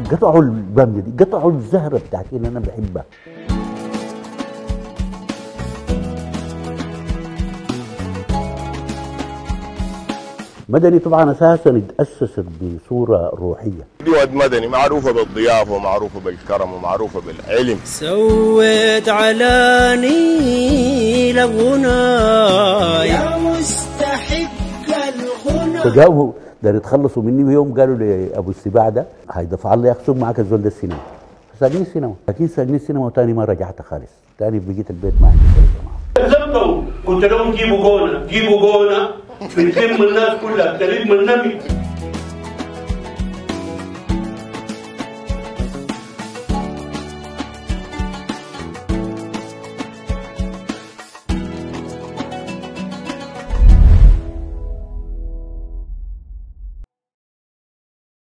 قطعوا الباميه دي، قطعوا الزهره بتاعتي اللي انا بحبها. مدني طبعا اساسا اتاسست بصوره روحيه. ديواد مدني معروفه بالضيافه ومعروفه بالكرم ومعروفه بالعلم. سويت على نيل الغنى يا مستحق الغنى. فجاوا دار يتخلصوا مني، ويوم قالوا لي ابو السباع ده هيدفع الله يخصم معك الزول ده السينما. ساقني السينما، لكن ساقني السينما وتاني ما رجعت خالص، تاني بقيت البيت ما عندي شيء. زبطوا قلت لهم جيبوا جونه، جيبوا جونه بتلم الناس كلها، بتلم النبي.